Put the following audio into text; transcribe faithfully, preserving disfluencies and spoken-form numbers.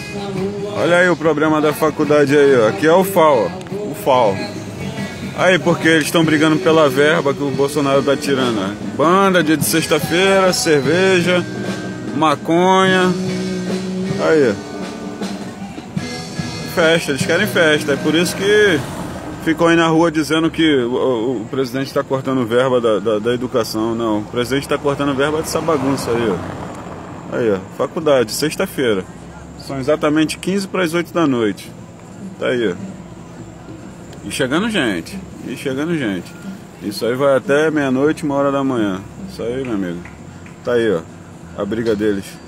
Olha aí o problema da faculdade aí, ó. Aqui é o F A O, ó. O F A O. Aí, porque eles estão brigando pela verba que o Bolsonaro tá tirando, ó. Banda, dia de sexta-feira, cerveja, maconha. Aí. Festa, eles querem festa. É por isso que ficam aí na rua dizendo que o, o presidente está cortando verba da, da, da educação. Não, o presidente está cortando verba dessa bagunça aí, ó. Aí, ó. Faculdade, sexta-feira. São exatamente quinze para as oito da noite. Tá aí, ó. E chegando gente. E chegando gente. Isso aí vai até meia-noite, uma hora da manhã. Isso aí, meu amigo. Tá aí, ó. A briga deles.